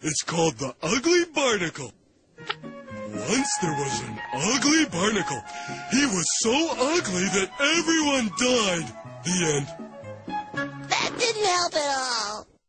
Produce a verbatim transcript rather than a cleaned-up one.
It's called The Ugly Barnacle. Once there was an ugly barnacle. He was so ugly that everyone died. The end. That didn't help at all.